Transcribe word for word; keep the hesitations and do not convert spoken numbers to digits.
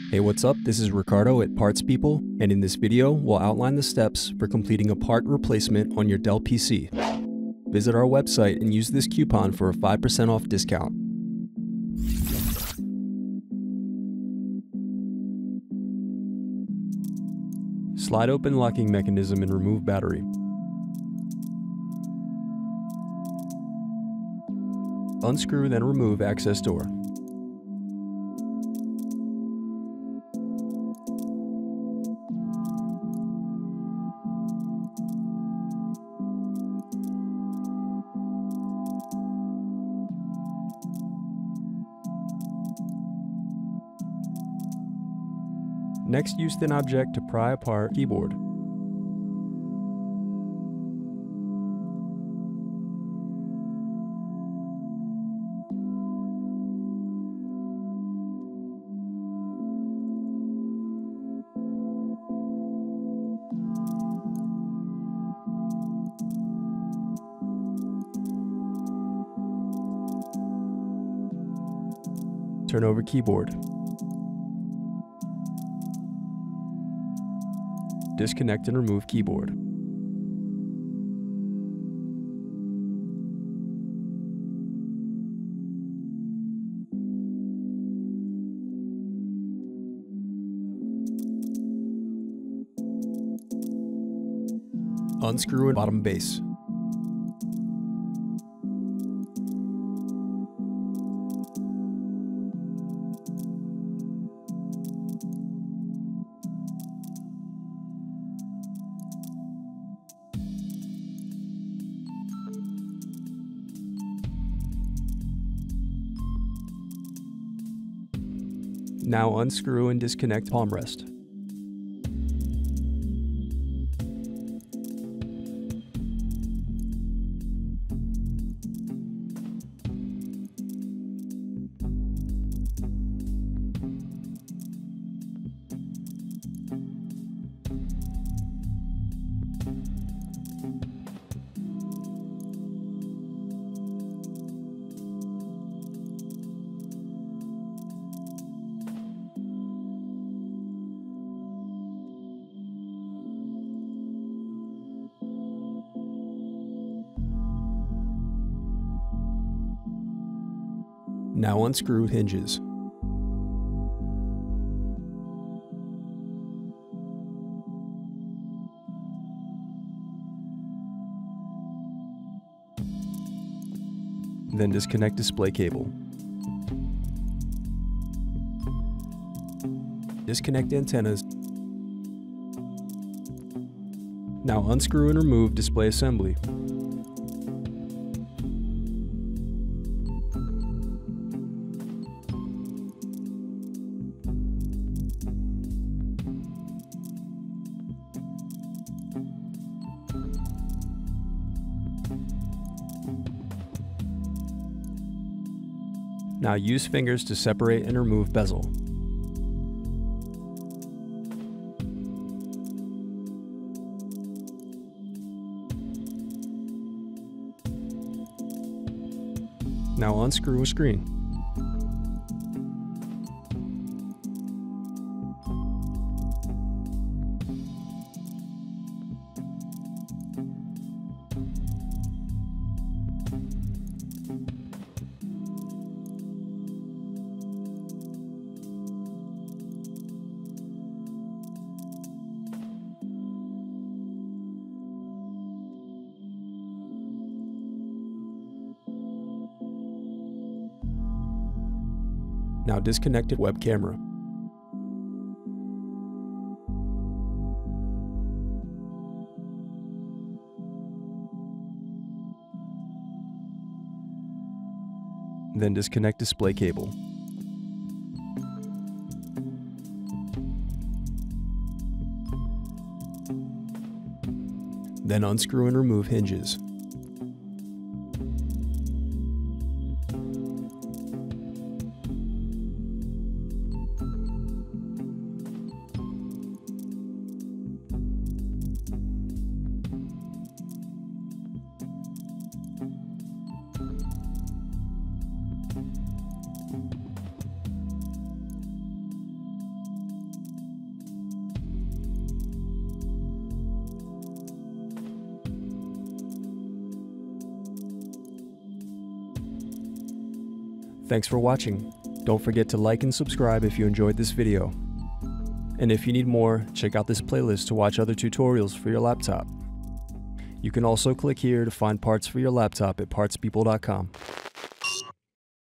Hey, what's up? This is Ricardo at Parts People, and in this video, we'll outline the steps for completing a part replacement on your Dell P C. Visit our website and use this coupon for a five percent off discount. Slide open locking mechanism and remove battery. Unscrew, then remove access door. Next, use thin object to pry apart keyboard. Turn over keyboard. Disconnect and remove keyboard. Unscrew bottom base. Now unscrew and disconnect palm rest. Now unscrew hinges. Then disconnect display cable. Disconnect antennas. Now unscrew and remove display assembly. Now use fingers to separate and remove bezel. Now unscrew a screen. Now disconnected web camera. Then disconnect display cable. Then unscrew and remove hinges. Thanks for watching. Don't forget to like and subscribe if you enjoyed this video. And if you need more, check out this playlist to watch other tutorials for your laptop. You can also click here to find parts for your laptop at parts people dot com.